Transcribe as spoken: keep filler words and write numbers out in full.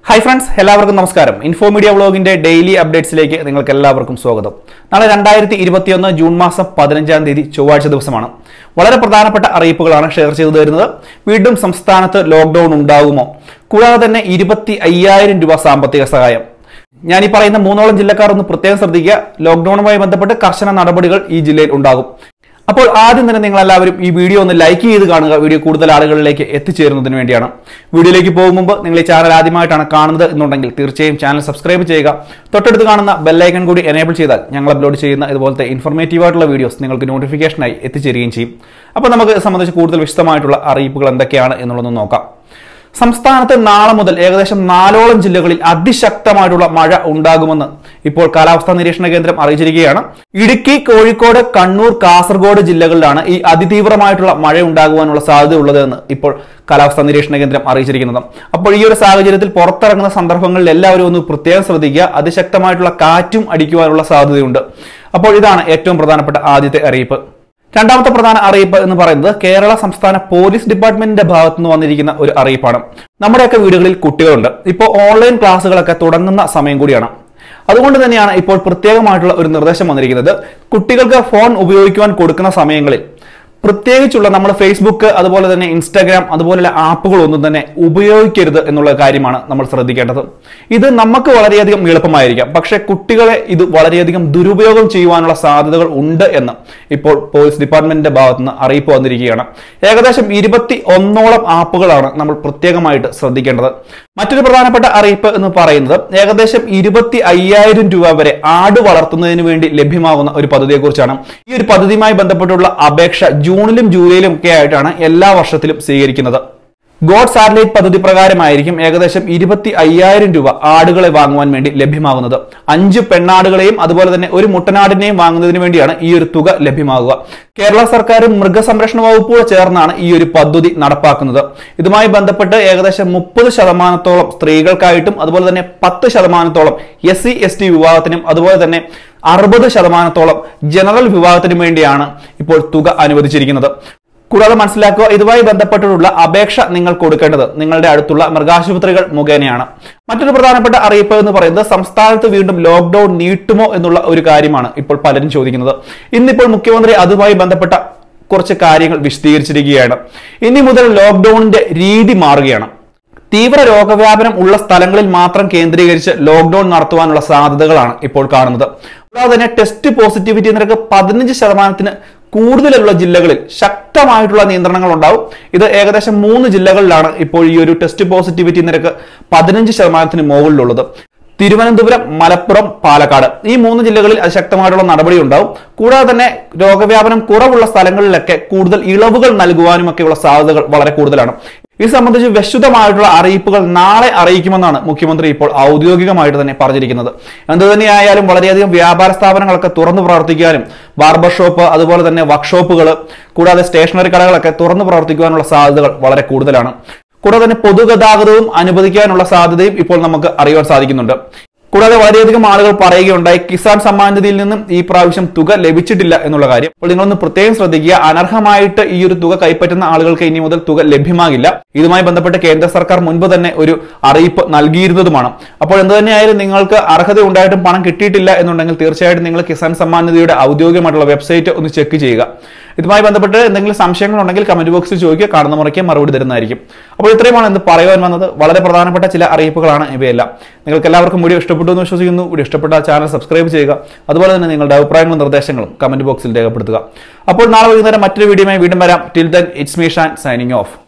Hi friends, എല്ലാവർക്കും നമസ്കാരം. Info media വ്ലോഗിന്റെ ഡെയിലി അപ്ഡേറ്റ്സിലേക്ക് നിങ്ങൾക്ക് എല്ലാവർക്കും സ്വാഗതം. നാളെ രണ്ടായിരത്തി ഇരുപത്തിയൊന്ന് ജൂൺ മാസം പതിനഞ്ചാം തീയതി ചൊവ്വാഴ്ച ദിവസമാണ്. വളരെ പ്രധാനപ്പെട്ട അറിയിപ്പുകളാണ് ഷെയർ ചെയ്തു തരുന്നത്. വീണ്ടും സംസ്ഥാനത്ത് ലോക്ക്ഡൌൺ ഉണ്ടാകുമോ? കൂടാതെ തന്നെ ഇരുപത്തി അയ്യായിരം രൂപ സാമ്പത്തിക സഹായം. ഞാൻ ഈ പറയുന്ന മൂന്നോളം ജില്ലക്കാർ ഒന്ന് പ്രത്യേകം ശ്രദ്ധിക്കുക. ലോക്ക്ഡൌണുമായി ബന്ധപ്പെട്ട് കർശന നടപടികൾ ഈ ജില്ലയിൽ ഉണ്ടാകും. അപ്പോൾ ആദ്യം തന്നെ നിങ്ങൾ എല്ലാവരും ഈ വീഡിയോ ഒന്ന് ലൈക്ക് ചെയ്ത് കാണുക. വീഡിയോ കൂടുതൽ ആളുകളിലേക്ക് എത്തിച്ചേരുന്നതിന് വേണ്ടിയാണ്. വീഡിയോയിലേക്ക് പോകും മുമ്പ് നിങ്ങൾ ഈ ചാനൽ ആദ്യമായിട്ടാണ് കാണുന്നത് എന്നുണ്ടെങ്കിൽ തീർച്ചയായും ചാനൽ സബ്സ്ക്രൈബ് ചെയ്യുക. തൊട്ടടുത്ത് കാണുന്ന ബെല്ലൈക്കൺ കൂടി എനേബിൾ ചെയ്താൽ ഞങ്ങൾ അപ്ലോഡ് ചെയ്യുന്ന ഇതുപോലത്തെ ഇൻഫോർമേറ്റീവ് ആയിട്ടുള്ള വീഡിയോസ് നിങ്ങൾക്ക് നോട്ടിഫിക്കേഷനായി എത്തിച്ചേരുകയും ചെയ്യും. അപ്പോൾ നമുക്ക് സംബന്ധിച്ച് കൂടുതൽ വിശദമായിട്ടുള്ള അറിയിപ്പുകൾ എന്തൊക്കെയാണ് എന്നുള്ളതൊന്ന് നോക്കാം. സംസ്ഥാനത്ത് നാളെ മുതൽ ഏകദേശം നാലോളം ജില്ലകളിൽ അതിശക്തമായിട്ടുള്ള മഴ ഉണ്ടാകുമെന്ന് ഇപ്പോൾ കാലാവസ്ഥാ നിരീക്ഷണ കേന്ദ്രം അറിയിച്ചിരിക്കുകയാണ്. ഇടുക്കി, കോഴിക്കോട്, കണ്ണൂർ, കാസർഗോഡ് ജില്ലകളിലാണ് ഈ അതിതീവ്രമായിട്ടുള്ള മഴ ഉണ്ടാകുവാനുള്ള സാധ്യത ഉള്ളതെന്ന് ഇപ്പോൾ കാലാവസ്ഥാ നിരീക്ഷണ കേന്ദ്രം അറിയിച്ചിരിക്കുന്നത്. അപ്പോൾ ഈ ഒരു സാഹചര്യത്തിൽ പുറത്തിറങ്ങുന്ന സന്ദർഭങ്ങളിൽ എല്ലാവരും ഒന്ന് പ്രത്യേകം ശ്രദ്ധിക്കുക. അതിശക്തമായിട്ടുള്ള കാറ്റും അടിക്കുവാനുള്ള സാധ്യതയുണ്ട്. അപ്പോൾ ഇതാണ് ഏറ്റവും പ്രധാനപ്പെട്ട ആദ്യത്തെ അറിയിപ്പ്. രണ്ടാമത്തെ പ്രധാന അറിയിപ്പ് എന്ന് പറയുന്നത് കേരള സംസ്ഥാന പോലീസ് ഡിപ്പാർട്ട്മെന്റിന്റെ ഭാഗത്തു നിന്ന് വന്നിരിക്കുന്ന ഒരു അറിയിപ്പാണ്. നമ്മുടെയൊക്കെ വീടുകളിൽ കുട്ടികളുണ്ട്. ഇപ്പോൾ ഓൺലൈൻ ക്ലാസ്സുകളൊക്കെ തുടങ്ങുന്ന സമയം കൂടിയാണ്. അതുകൊണ്ട് തന്നെയാണ് ഇപ്പോൾ പ്രത്യേകമായിട്ടുള്ള ഒരു നിർദ്ദേശം വന്നിരിക്കുന്നത്. കുട്ടികൾക്ക് ഫോൺ ഉപയോഗിക്കുവാൻ കൊടുക്കുന്ന സമയങ്ങളിൽ പ്രത്യേകിച്ചുള്ള നമ്മൾ ഫേസ്ബുക്ക്, അതുപോലെ തന്നെ ഇൻസ്റ്റാഗ്രാം, അതുപോലുള്ള ആപ്പുകളൊന്നും തന്നെ ഉപയോഗിക്കരുത് എന്നുള്ള കാര്യമാണ് നമ്മൾ ശ്രദ്ധിക്കേണ്ടത്. ഇത് നമുക്ക് വളരെയധികം എളുപ്പമായിരിക്കാം, പക്ഷെ കുട്ടികളെ ഇത് വളരെയധികം ദുരുപയോഗം ചെയ്യുവാനുള്ള സാധ്യതകൾ ഉണ്ട് എന്ന് ഇപ്പോൾ പോലീസ് ഡിപ്പാർട്ട്മെന്റിന്റെ ഭാഗത്തുനിന്ന് അറിയിപ്പ് വന്നിരിക്കുകയാണ്. ഏകദേശം ഇരുപത്തി ഒന്നോളം ആപ്പുകളാണ് നമ്മൾ പ്രത്യേകമായിട്ട് ശ്രദ്ധിക്കേണ്ടത്. മറ്റൊരു പ്രധാനപ്പെട്ട അറിയിപ്പ് എന്ന് പറയുന്നത് ഏകദേശം ഇരുപത്തി അയ്യായിരം രൂപ വരെ ആട് വളർത്തുന്നതിന് വേണ്ടി ലഭ്യമാകുന്ന ഒരു പദ്ധതിയെക്കുറിച്ചാണ്. ഈ ഒരു പദ്ധതിയുമായി ബന്ധപ്പെട്ടുള്ള അപേക്ഷ ജൂണിലും ജൂലൈയിലും ഒക്കെ ആയിട്ടാണ് എല്ലാ വർഷത്തിലും സ്വീകരിക്കുന്നത്. ഗോഡ് സാറ്റലൈറ്റ് പദ്ധതി പ്രകാരമായിരിക്കും ഏകദേശം ഇരുപത്തി അയ്യായിരം രൂപ ആടുകളെ വാങ്ങുവാൻ വേണ്ടി ലഭ്യമാകുന്നത്. അഞ്ച് പെണ്ണാടുകളെയും അതുപോലെ തന്നെ ഒരു മുട്ടനാടിനെയും വാങ്ങുന്നതിന് വേണ്ടിയാണ് ഈ ഒരു തുക ലഭ്യമാകുക. കേരള സർക്കാരും മൃഗസംരക്ഷണ വകുപ്പും ചേർന്നാണ് ഈ ഒരു പദ്ധതി നടപ്പാക്കുന്നത്. ഇതുമായി ബന്ധപ്പെട്ട് ഏകദേശം മുപ്പത് ശതമാനത്തോളം സ്ത്രീകൾക്കായിട്ടും അതുപോലെ തന്നെ പത്ത് ശതമാനത്തോളം എസ് സി എസ് ടി വിഭാഗത്തിനും അതുപോലെ തന്നെ അറുപത് ശതമാനത്തോളം ജനറൽ വിഭാഗത്തിനും വേണ്ടിയാണ് ഇപ്പോൾ തുക അനുവദിച്ചിരിക്കുന്നത്. കൂടാതെ മനസ്സിലാക്കുക, ഇതുമായി ബന്ധപ്പെട്ടുള്ള അപേക്ഷ നിങ്ങൾ കൊടുക്കേണ്ടത് നിങ്ങളുടെ അടുത്തുള്ള മൃഗാശുപത്രികൾ മുഖേനയാണ്. മറ്റൊരു പ്രധാനപ്പെട്ട അറിയിപ്പ് എന്ന് പറയുന്നത് സംസ്ഥാനത്ത് വീണ്ടും ലോക്ക്ഡൌൺ നീട്ടുമോ എന്നുള്ള ഒരു കാര്യമാണ് ഇപ്പോൾ പലരും ചോദിക്കുന്നത്. ഇന്നിപ്പോൾ മുഖ്യമന്ത്രി അതുമായി ബന്ധപ്പെട്ട കുറച്ച് കാര്യങ്ങൾ വിശദീകരിച്ചിരിക്കുകയാണ്. ഇനി മുതൽ ലോക്ക്ഡൌണിന്റെ രീതി മാറുകയാണ്. തീവ്ര രോഗവ്യാപനം ഉള്ള സ്ഥലങ്ങളിൽ മാത്രം കേന്ദ്രീകരിച്ച് ലോക്ക്ഡൌൺ നടത്തുവാനുള്ള സാധ്യതകളാണ് ഇപ്പോൾ കാണുന്നത്. കൂടാതെ തന്നെ ടെസ്റ്റ് പോസിറ്റിവിറ്റി നിരക്ക് പതിനഞ്ച് ശതമാനത്തിന് കൂടുതലുള്ള ജില്ലകളിൽ ശക്തമായിട്ടുള്ള നിയന്ത്രണങ്ങൾ ഉണ്ടാവും. ഇത് ഏകദേശം മൂന്ന് ജില്ലകളിലാണ് ഇപ്പോൾ ഈ ഒരു ടെസ്റ്റ് പോസിറ്റിവിറ്റി നിരക്ക് പതിനഞ്ച് ശതമാനത്തിന് മുകളിലുള്ളത്. തിരുവനന്തപുരം, മലപ്പുറം, പാലക്കാട് ഈ മൂന്ന് ജില്ലകളിൽ അതിശക്തമായിട്ടുള്ള നടപടി ഉണ്ടാവും. കൂടാതെ തന്നെ രോഗവ്യാപനം കുറവുള്ള സ്ഥലങ്ങളിലൊക്കെ കൂടുതൽ ഇളവുകൾ നൽകുവാനും ഒക്കെയുള്ള സാധ്യതകൾ വളരെ കൂടുതലാണ്. ഇത് സംബന്ധിച്ച് വിശദമായിട്ടുള്ള അറിയിപ്പുകൾ നാളെ അറിയിക്കുമെന്നാണ് മുഖ്യമന്ത്രി ഇപ്പോൾ ഔദ്യോഗികമായിട്ട് തന്നെ പറഞ്ഞിരിക്കുന്നത്. എന്തു തന്നെയായാലും വളരെയധികം വ്യാപാര സ്ഥാപനങ്ങളൊക്കെ തുറന്നു പ്രവർത്തിക്കാനും ബാർബർ ഷോപ്പ്, അതുപോലെ തന്നെ വർക്ക്ഷോപ്പുകൾ, കൂടാതെ സ്റ്റേഷനറി കടകളൊക്കെ തുറന്നു പ്രവർത്തിക്കുവാനുള്ള സാധ്യതകൾ വളരെ കൂടുതലാണ്. കൂടാതെ തന്നെ പൊതുഗതാഗതവും അനുവദിക്കാനുള്ള സാധ്യതയും ഇപ്പോൾ നമുക്ക് അറിയാൻ സാധിക്കുന്നുണ്ട്. കൂടാതെ വളരെയധികം ആളുകൾ പറയുകയുണ്ടായി കിസാൻ സമ്മാൻ നിധിയിൽ നിന്നും ഈ പ്രാവശ്യം തുക ലഭിച്ചിട്ടില്ല എന്നുള്ള കാര്യം. അപ്പോൾ നിങ്ങളൊന്ന് പ്രത്യേകം ശ്രദ്ധിക്കുക. അനർഹമായിട്ട് ഈ ഒരു തുക കൈപ്പറ്റുന്ന ആളുകൾക്ക് ഇനി മുതൽ തുക ലഭ്യമാകില്ല. ഇതുമായി ബന്ധപ്പെട്ട് കേന്ദ്ര സർക്കാർ മുൻപ് തന്നെ ഒരു അറിയിപ്പ് നൽകിയിരുന്നതുമാണ്. അപ്പോൾ എന്ത് തന്നെയായാലും നിങ്ങൾക്ക് അർഹത ഉണ്ടായിട്ടും പണം കിട്ടിയിട്ടില്ല എന്നുണ്ടെങ്കിൽ തീർച്ചയായിട്ടും നിങ്ങൾ കിസാൻ സമ്മാൻ നിധിയുടെ ഔദ്യോഗികമായിട്ടുള്ള വെബ്സൈറ്റ് ഒന്ന് ചെക്ക് ചെയ്യുക. ഇതുമായി ബന്ധപ്പെട്ട് എന്തെങ്കിലും സംശയങ്ങളുണ്ടെങ്കിൽ കമന്റ് ബോക്സിൽ ചോദിക്കുക. കാണുന്ന മുറയ്ക്ക് മറുപടി തരുന്നതായിരിക്കും. അപ്പോൾ ഇത്രയുമാണ് ഇന്ന് പറയുവാൻ വന്നത്. വളരെ പ്രധാനപ്പെട്ട ചില അറിയിപ്പുകളാണ് ഇവയെല്ലാം. നിങ്ങൾക്ക് എല്ലാവർക്കും വീഡിയോ ഇഷ്ടപ്പെട്ടു എന്ന് വിശ്വസിക്കുന്നു. വീഡിയോ ഇഷ്ടപ്പെട്ട ചാനൽ സബ്സ്ക്രൈബ് ചെയ്യുക. അതുപോലെ തന്നെ നിങ്ങളുടെ അഭിപ്രായങ്ങളും നിർദ്ദേശങ്ങളും കമന്റ് ബോക്സിൽ രേഖപ്പെടുത്തുക. അപ്പോൾ നാളെ വൈകുന്നേരം മറ്റൊരു വീഡിയോയുമായി വീണ്ടും വരാം. Till then it's me Shan signing of.